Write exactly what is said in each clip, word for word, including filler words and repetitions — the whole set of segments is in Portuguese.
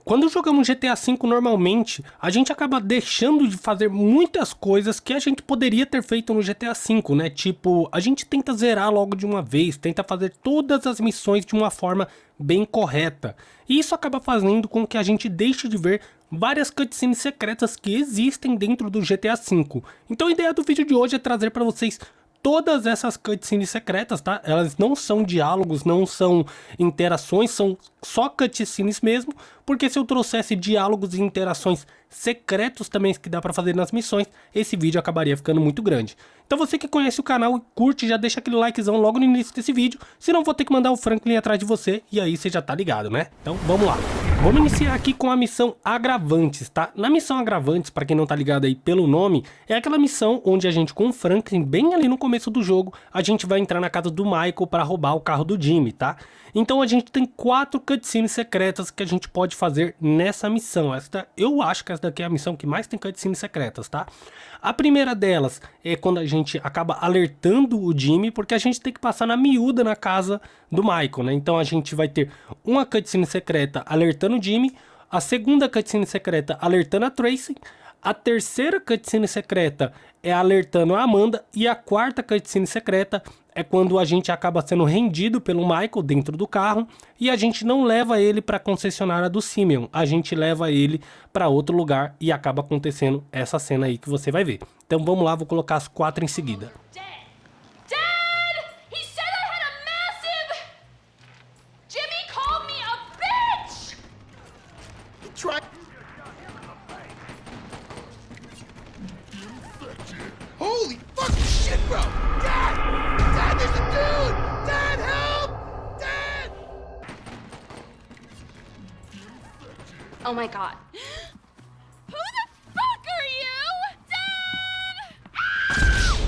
Quando jogamos G T A cinco normalmente, a gente acaba deixando de fazer muitas coisas que a gente poderia ter feito no G T A cinco, né? Tipo, a gente tenta zerar logo de uma vez, tenta fazer todas as missões de uma forma bem correta. E isso acaba fazendo com que a gente deixe de ver várias cutscenes secretas que existem dentro do G T A cinco. Então a ideia do vídeo de hoje é trazer para vocês todas essas cutscenes secretas, tá? Elas não são diálogos, não são interações, são só cutscenes mesmo, porque se eu trouxesse diálogos e interações secretos também que dá pra fazer nas missões, esse vídeo acabaria ficando muito grande. Então você que conhece o canal e curte, já deixa aquele likezão logo no início desse vídeo, senão vou ter que mandar o Franklin atrás de você, e aí você já tá ligado, né? Então vamos lá. Vamos iniciar aqui com a missão Agravantes, tá? Na missão Agravantes, pra quem não tá ligado aí pelo nome, é aquela missão onde a gente com o Franklin, bem ali no começo do jogo, a gente vai entrar na casa do Michael pra roubar o carro do Jimmy, tá? Então a gente tem quatro cutscenes secretas que a gente pode fazer nessa missão. Esta, eu acho que essa daqui é a missão que mais tem cutscenes secretas, tá? A primeira delas é quando a gente acaba alertando o Jimmy, porque a gente tem que passar na miúda na casa do Michael, né? Então a gente vai ter uma cutscene secreta alertando o Jimmy, a segunda cutscene secreta alertando a Tracy, a terceira cutscene secreta é alertando a Amanda e a quarta cutscene secreta é quando a gente acaba sendo rendido pelo Michael dentro do carro e a gente não leva ele para a concessionária do Simeon, a gente leva ele para outro lugar e acaba acontecendo essa cena aí que você vai ver. Então vamos lá, vou colocar as quatro em seguida. Holy fucking shit, bro! Dad! Dad, there's a dude! Dad, help! Dad! Oh my god. Who the fuck are you? Dad!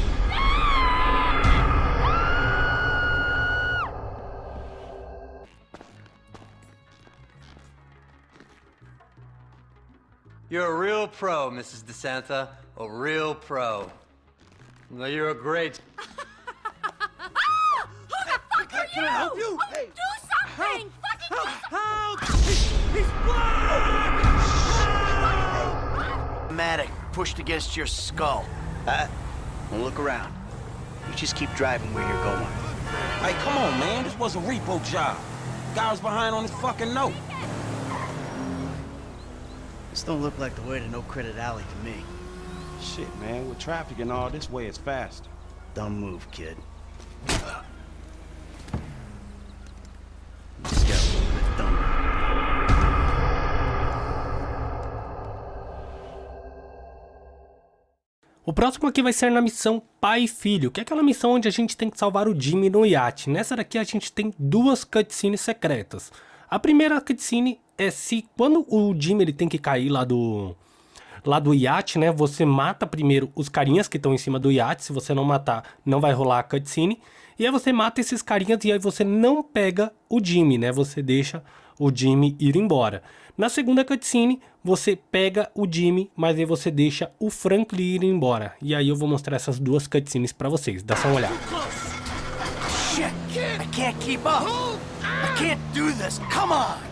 You're a real pro, Missus DeSanta. A real pro. No, you're a great... Who the fuck are you? Can I help you? Oh, Hey. do something! Fucking do Help! He's, he's blind! Automatic pushed against your skull. Uh, don't look around. You just keep driving where you're going. Hey, come on, man. This was a repo job. Guy was behind on his fucking note. This don't look like the way to No Credit Alley to me. Shit, man. With traffic and all, this way is faster. Don't move, kid. This got a little bit dumber. O próximo aqui vai ser na missão Pai e Filho, que é aquela missão onde a gente tem que salvar o Jimmy no iate. Nessa daqui a gente tem duas cutscenes secretas. A primeira cutscene é se quando o Jimmy ele tem que cair lá do... lá do iate, né, você mata primeiro os carinhas que estão em cima do iate, se você não matar, não vai rolar a cutscene, e aí você mata esses carinhas e aí você não pega o Jimmy, né, você deixa o Jimmy ir embora. Na segunda cutscene, você pega o Jimmy, mas aí você deixa o Franklin ir embora, e aí eu vou mostrar essas duas cutscenes pra vocês, dá só uma olhada. Shit! I can't keep up! I can't do this! Come on!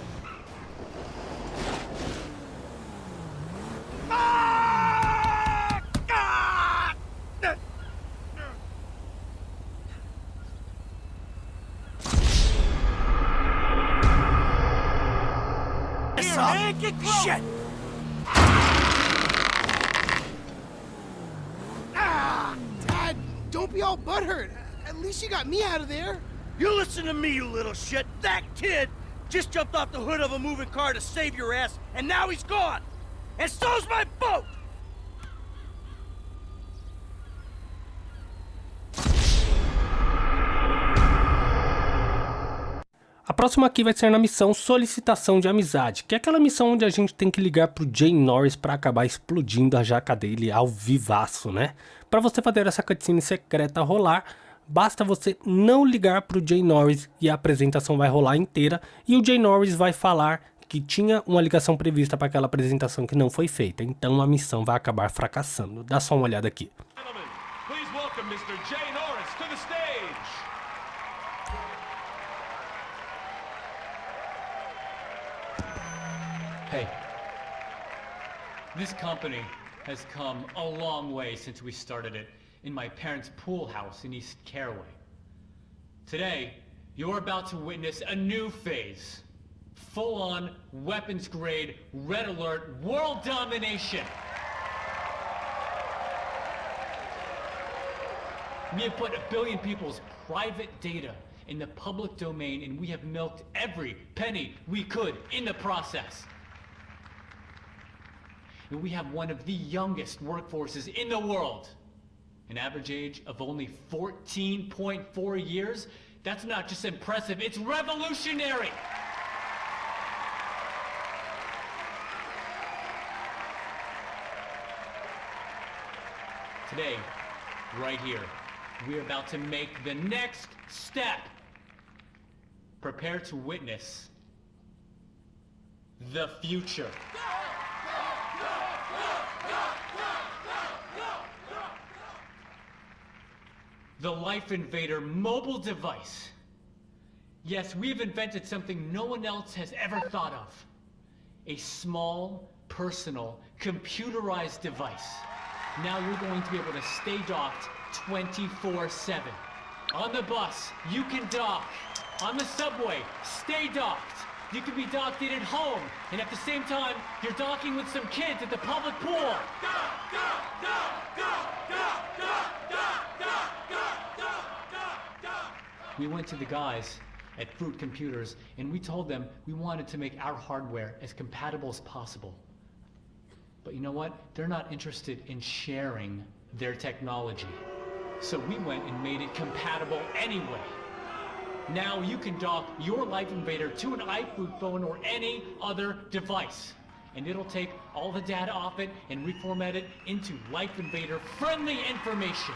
Shit! Ah! Dad, don't be all butthurt. At least you got me out of there. You listen to me, you little shit. That kid just jumped off the hood of a moving car to save your ass, and now he's gone. And so's my boat! A próxima aqui vai ser na missão Solicitação de Amizade, que é aquela missão onde a gente tem que ligar pro Jay Norris para acabar explodindo a jaca dele ao vivaço, né? Para você fazer essa cutscene secreta rolar, basta você não ligar pro Jay Norris e a apresentação vai rolar inteira e o Jay Norris vai falar que tinha uma ligação prevista para aquela apresentação que não foi feita, então a missão vai acabar fracassando. Dá só uma olhada aqui. Please welcome mister Jay Norris to the stage. Hey, this company has come a long way since we started it in my parents' pool house in East Caraway. Today, you're about to witness a new phase. Full-on, weapons-grade, red alert, world domination. We have put a billion people's private data in the public domain, and we have milked every penny we could in the process. And we have one of the youngest workforces in the world. An average age of only fourteen point four years. That's not just impressive, it's revolutionary! Today, right here, we're about to make the next step. Prepare to witness the future. The Life Invader mobile device. Yes, we've invented something no one else has ever thought of. A small, personal, computerized device. Now you're going to be able to stay docked twenty-four seven. On the bus, you can dock. On the subway, stay docked. You can be docked in at home, and at the same time, you're docking with some kids at the public pool. We went to the guys at Fruit Computers, and we told them we wanted to make our hardware as compatible as possible. But you know what? They're not interested in sharing their technology. So we went and made it compatible anyway. Now you can dock your Life Invader to an iFruit phone or any other device. And it'll take all the data off it and reformat it into Life Invader friendly information.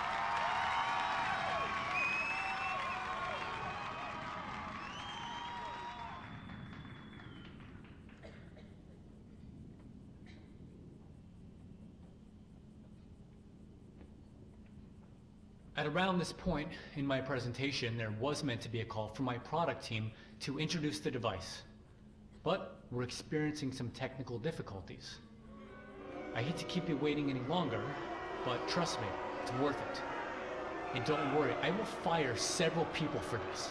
At around this point in my presentation, there was meant to be a call from my product team to introduce the device. But we're experiencing some technical difficulties. I hate to keep you waiting any longer, but trust me, it's worth it. And don't worry, I will fire several people for this.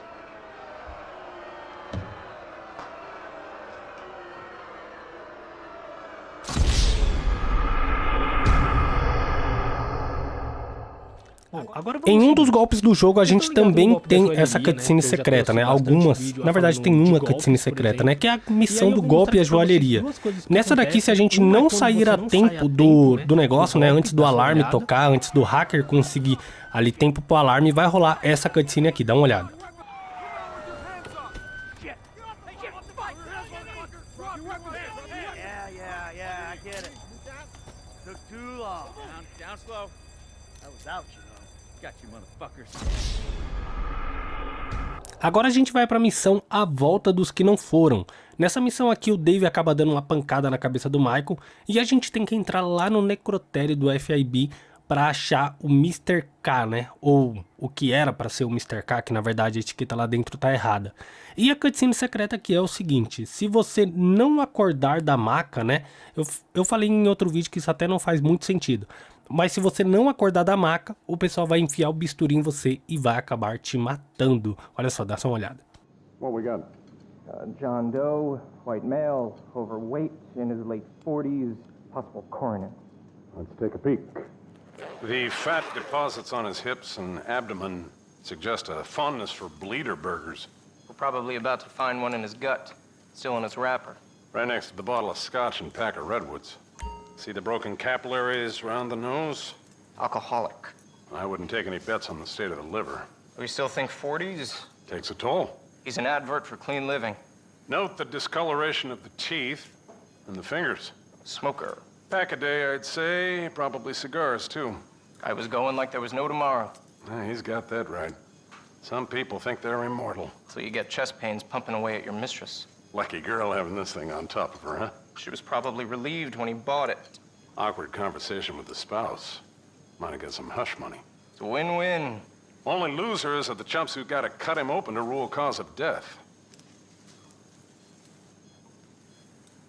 Em um dos golpes do jogo, a gente também tem essa cutscene secreta, né? Algumas, na verdade tem uma cutscene secreta, né? Que é a missão do golpe e a joalheria. Nessa daqui, se a gente não sair a tempo do, do negócio, né? Antes do alarme tocar, antes do hacker conseguir ali tempo pro alarme, vai rolar essa cutscene aqui, dá uma olhada. Agora a gente vai pra missão A Volta dos Que Não Foram. Nessa missão aqui o Dave acaba dando uma pancada na cabeça do Michael e a gente tem que entrar lá no necrotério do F I B pra achar o mister K, né? Ou o que era pra ser o mister K, que na verdade a etiqueta lá dentro tá errada. E a cutscene secreta aqui é o seguinte: se você não acordar da maca, né? Eu, eu falei em outro vídeo que isso até não faz muito sentido. Mas se você não acordar da maca, o pessoal vai enfiar o bisturi em você e vai acabar te matando. Olha só, dá só uma olhada. What we got? Uh, John Doe, white male, overweight, in his late forties, possible coroner. Let's take a peek. The fat deposits on his hips and abdomen suggest a fondness for bleeder burgers. We're probably about to find one in his gut, still in its wrapper. Right next to the bottle of scotch and pack of redwoods. See the broken capillaries around the nose? Alcoholic. I wouldn't take any bets on the state of the liver. We still think forties? Takes a toll. He's an advert for clean living. Note the discoloration of the teeth and the fingers. Smoker. Pack a day, I'd say. Probably cigars, too. I was going like there was no tomorrow. Yeah, he's got that right. Some people think they're immortal. So you get chest pains pumping away at your mistress. Lucky girl having this thing on top of her, huh? She was probably relieved when he bought it. Awkward conversation with the spouse. Might have got some hush money. It's a win-win. Only losers are the chumps who gotta cut him open to rule cause of death.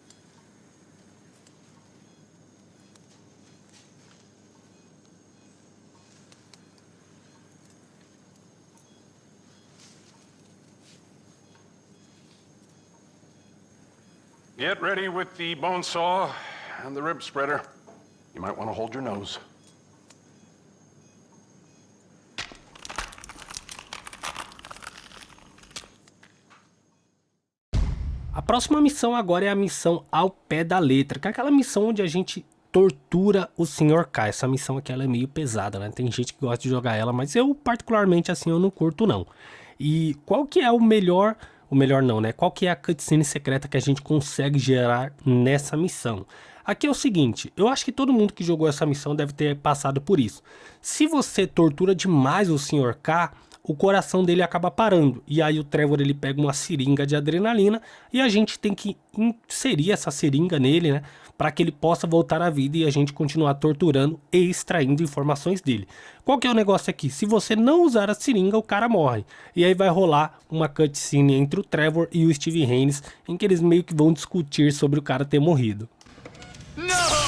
Get ready with the bone saw and the rib spreader. You might want to hold your nose. A próxima missão agora é a missão ao pé da letra, que é aquela missão onde a gente tortura o senhor K. Essa missão aqui ela é meio pesada, né? Tem gente que gosta de jogar ela, mas eu particularmente assim eu não curto não. E qual que é o melhor, o melhor não, né? Qual que é a cutscene secreta que a gente consegue gerar nessa missão? Aqui é o seguinte, eu acho que todo mundo que jogou essa missão deve ter passado por isso. Se você tortura demais o senhor K, o coração dele acaba parando, e aí o Trevor ele pega uma seringa de adrenalina e a gente tem que inserir essa seringa nele, né, para que ele possa voltar à vida e a gente continuar torturando e extraindo informações dele. Qual que é o negócio aqui? Se você não usar a seringa, o cara morre, e aí vai rolar uma cutscene entre o Trevor e o Steve Haynes, em que eles meio que vão discutir sobre o cara ter morrido. No!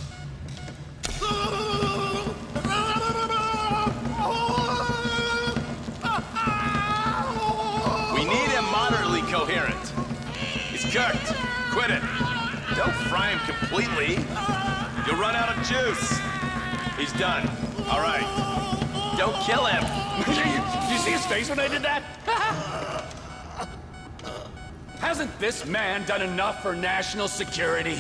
Coherent. He's cooked. Quit it. Don't fry him completely. You'll run out of juice. He's done. All right. Don't kill him. Did you see his face when I did that? Hasn't this man done enough for national security?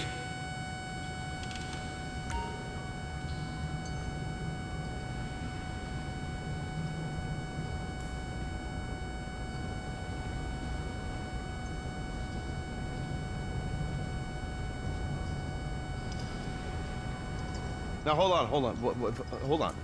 Now hold on, hold on, what, what, hold on.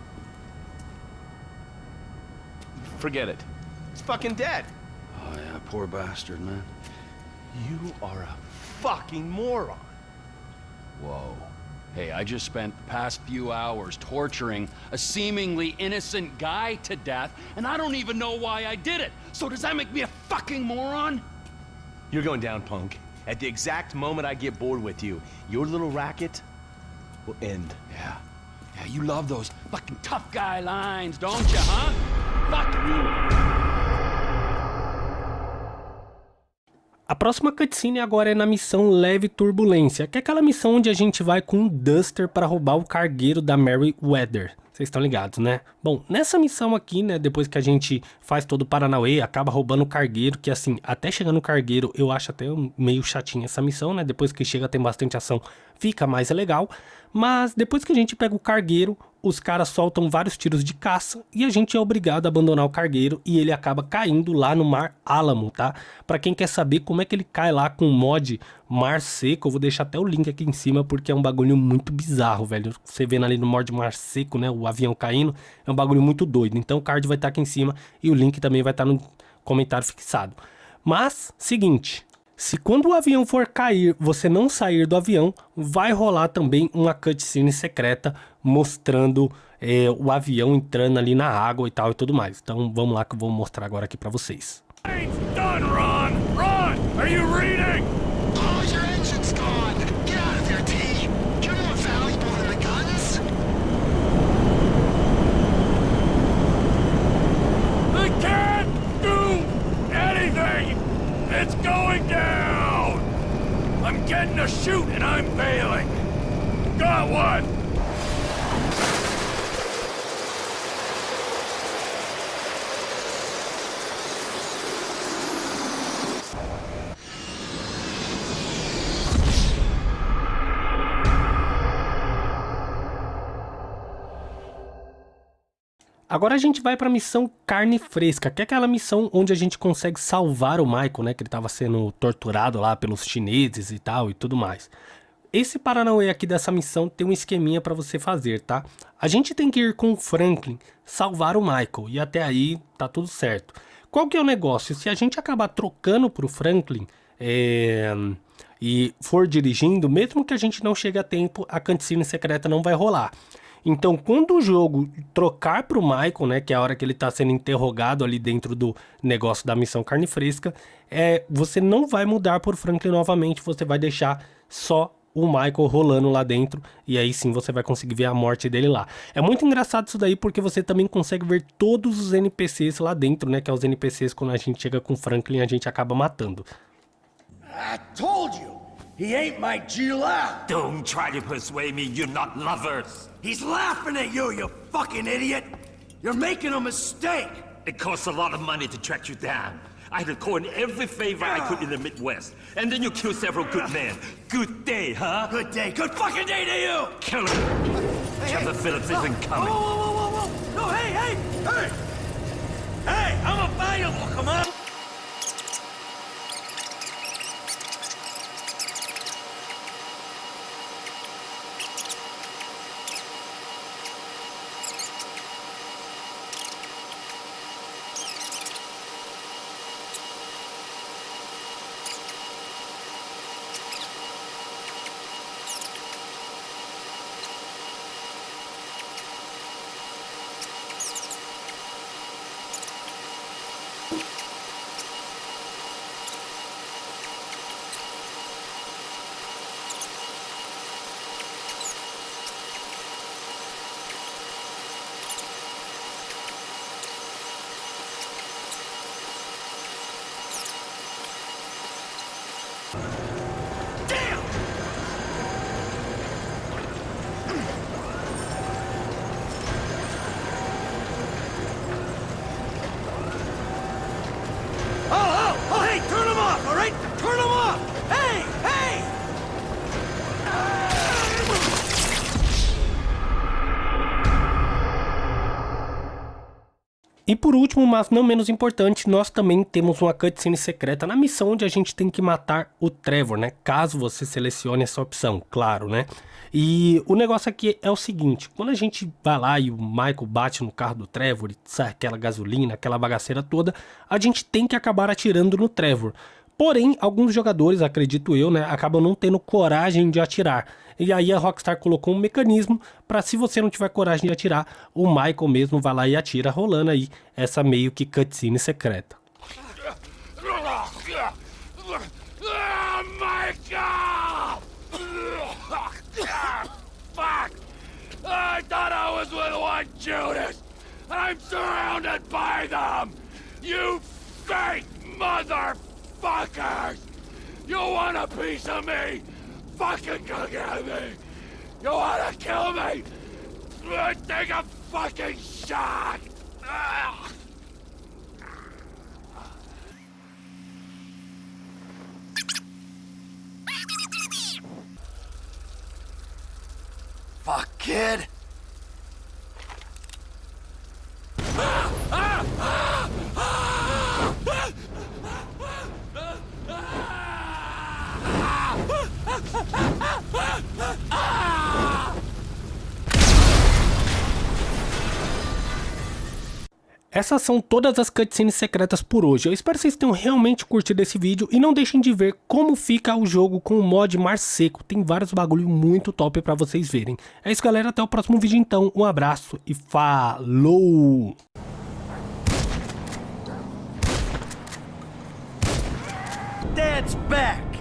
Forget it. It's fucking dead. Oh yeah, poor bastard, man. You are a fucking moron. Whoa. Hey, I just spent the past few hours torturing a seemingly innocent guy to death, and I don't even know why I did it. So does that make me a fucking moron? You're going down, punk. At the exact moment I get bored with you, your little racket will end. Yeah. Yeah, you love those fucking tough guy lines, don't you, huh? Fuck you. A próxima cutscene agora é na missão Leve Turbulência, que é aquela missão onde a gente vai com um Duster para roubar o cargueiro da Merryweather. Vocês estão ligados, né? Bom, nessa missão aqui, né, depois que a gente faz todo o Paranauê, acaba roubando o cargueiro, que assim, até chegar no cargueiro, eu acho até meio chatinha essa missão, né? Depois que chega tem bastante ação, fica mais legal. Mas depois que a gente pega o cargueiro, os caras soltam vários tiros de caça e a gente é obrigado a abandonar o cargueiro e ele acaba caindo lá no Mar Álamo, tá? Pra quem quer saber como é que ele cai lá com o mod Mar Seco, eu vou deixar até o link aqui em cima porque é um bagulho muito bizarro, velho. Você vendo ali no mod Mar Seco, né, o avião caindo, é um bagulho muito doido. Então o card vai estar aqui em cima e o link também vai estar no comentário fixado. Mas, seguinte... Se quando o avião for cair, você não sair do avião, vai rolar também uma cutscene secreta mostrando é, o avião entrando ali na água e tal e tudo mais. Então vamos lá que eu vou mostrar agora aqui pra vocês. It's done, Ron! Ron! Are you reading? Oh, your engine's gone. Get out of there, T. You're more valuable than the guns. I can't do anything! It's going down! I'm getting a shoot and I'm failing! Got one! Agora a gente vai para a missão Carne Fresca, que é aquela missão onde a gente consegue salvar o Michael, né, que ele estava sendo torturado lá pelos chineses e tal e tudo mais. Esse Paranauê aqui dessa missão tem um esqueminha para você fazer, tá? A gente tem que ir com o Franklin salvar o Michael e até aí tá tudo certo. Qual que é o negócio? Se a gente acabar trocando pro Franklin é... e for dirigindo, mesmo que a gente não chegue a tempo, a cutscene secreta não vai rolar. Então, quando o jogo trocar para o Michael, né, que é a hora que ele está sendo interrogado ali dentro do negócio da missão Carne Fresca, é, você não vai mudar por Franklin novamente, você vai deixar só o Michael rolando lá dentro, e aí sim você vai conseguir ver a morte dele lá. É muito engraçado isso daí, porque você também consegue ver todos os N P Cs lá dentro, né, que é os N P Cs quando a gente chega com o Franklin a gente acaba matando. I told you! He ain't my G-Law. Don't try to persuade me you're not lovers. He's laughing at you, you fucking idiot. You're making a mistake. It costs a lot of money to track you down. I had to call in every favor I could in the Midwest. And then you killed several good men. Good day, huh? Good day. Good fucking day to you! Kill him! Hey, Chester hey, Phillips oh, isn't coming. Whoa, whoa, whoa, whoa, whoa! No, hey, hey! Hey! Hey, I'm available, come on! E por último, mas não menos importante, nós também temos uma cutscene secreta na missão onde a gente tem que matar o Trevor, né? Caso você selecione essa opção, claro, né? E o negócio aqui é o seguinte, quando a gente vai lá e o Michael bate no carro do Trevor e sai aquela gasolina, aquela bagaceira toda, a gente tem que acabar atirando no Trevor. Porém, alguns jogadores, acredito eu, né, acabam não tendo coragem de atirar. E aí a Rockstar colocou um mecanismo para, se você não tiver coragem de atirar, o Michael mesmo vai lá e atira, rolando aí essa meio que cutscene secreta. Michael! Fuck! I thought I was with one Judas! I'm surrounded by them! You fake motherfuckers! You want a piece of me? Fucking go get me! You wanna kill me? Take a fucking shot! Ugh. Fuck, kid! Essas são todas as cutscenes secretas por hoje. Eu espero que vocês tenham realmente curtido esse vídeo e não deixem de ver como fica o jogo com o mod Mar Seco. Tem vários bagulho muito top pra vocês verem. É isso, galera. Até o próximo vídeo então. Um abraço e falou! Dad's back!